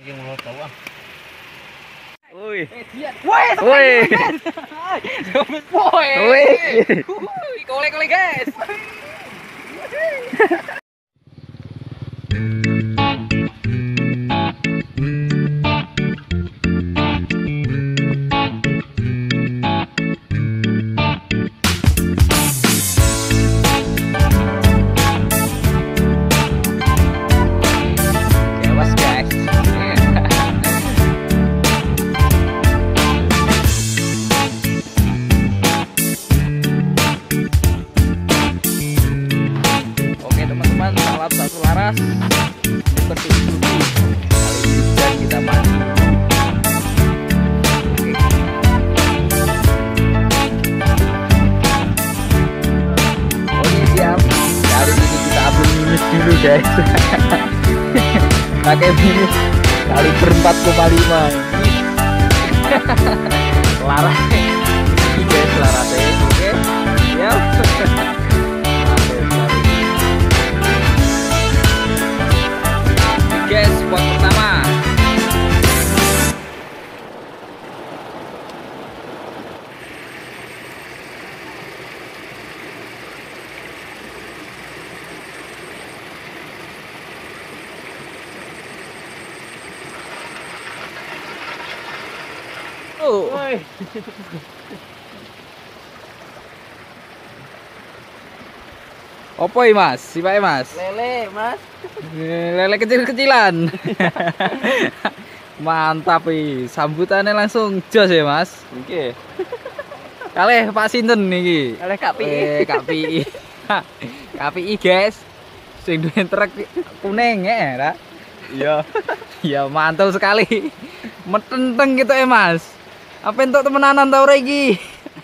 Yang mau tahu ah. Woi. Woi. Woi. Woi. Kole-kole guys. Salam satu laras seperti itu. Kali ini hujan kita mandi. Oke siap. Kali ini kita ambil minus dulu guys. Pakai minus kali ber 4,5. Laras ini guys, larasnya. Oke siap. Guys, spot pertama. Oh. Woi. Opo iki Mas? Sipake Mas? Lele, Mas. Lele kecil-kecilan. Mantap iki. Sambutannya langsung jos ya, Mas. Oke. Kalih Pak sinten niki? Kalih Kak Pi. Kak Pi. Kak Pi guys. Sing duwe truk kuning ya, Iya. Ya mantap sekali. Metenteng gitu ya, Mas. Apa entuk temenanan ta ora iki?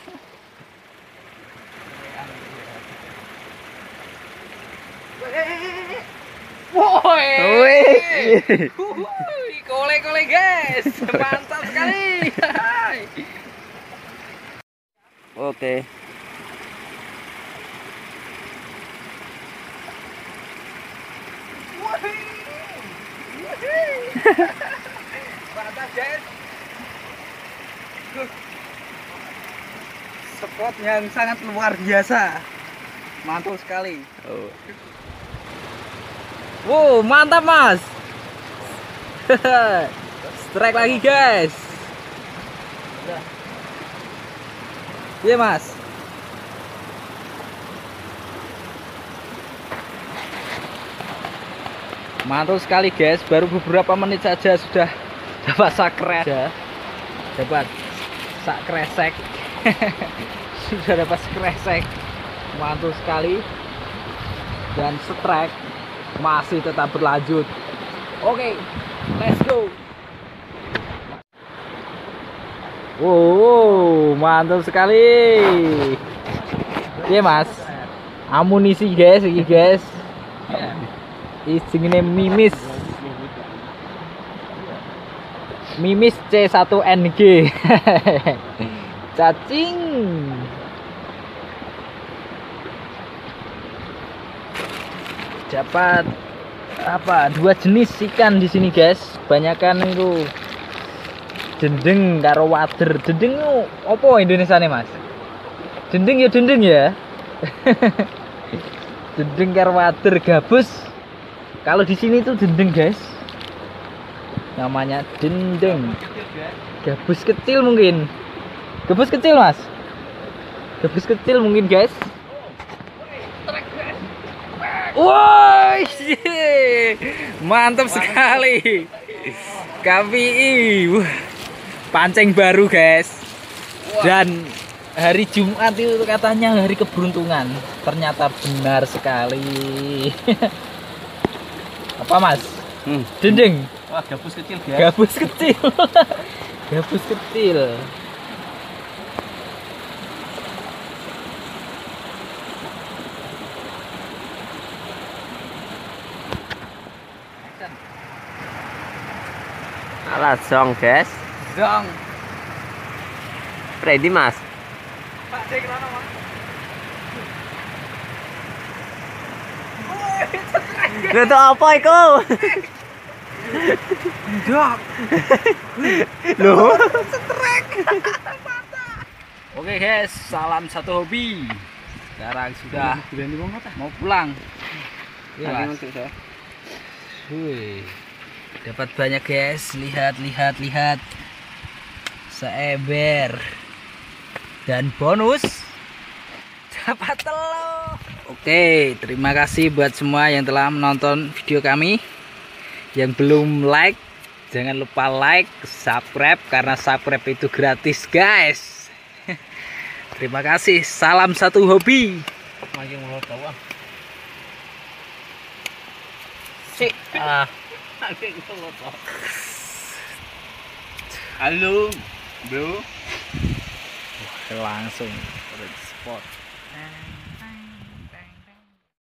Woi. Kole-kole guys, mantap sekali. Oke. Mantap guys. Spot yang sangat luar biasa. Mantul sekali. Oh. Wow, mantap Mas. Strike lagi guys. Iya Mas. Mantul sekali guys. Baru beberapa menit saja sudah dapat sakres. Dapat sak kresek. Sudah dapat kresek. Mantul sekali. Dan strike masih tetap berlanjut. Oke, let's go. Wow, mantap sekali. Iya Mas. Amunisi guys, ini guys. Isinya Mimis. Mimis C1NG. Cacing. Dapat apa? Dua jenis ikan di sini guys. Banyakan itu dendeng karo wader. Dendeng itu apa Indonesia nih Mas? Dendeng ya dendeng ya. Dendeng karo wader, gabus. Kalau di sini tuh dendeng guys. Namanya dendeng. Gabus kecil mungkin. Gabus kecil Mas. Gabus kecil mungkin guys. Woi, mantap sekali. KPI, pancing baru guys. Dan hari Jumat itu katanya hari keberuntungan. Ternyata benar sekali. Apa Mas? Dendeng. Wah, gabus kecil guys. Gabus kecil. Gabus kecil. Alah, zong guys. Zong. Ready Mas? Pak, cek mana Mas? Itu apa iku? Enggak. Loh. Oke guys, salam satu hobi. Sekarang sudah mau pulang. Iya, Mas. Wih, dapat banyak guys. Lihat. Seember. Dan bonus dapat telur. Oke, terima kasih buat semua yang telah menonton video kami. Yang belum like, jangan lupa like, subscribe karena subscribe itu gratis guys. Terima kasih. Salam satu hobi. Halo, bro. Langsung spot.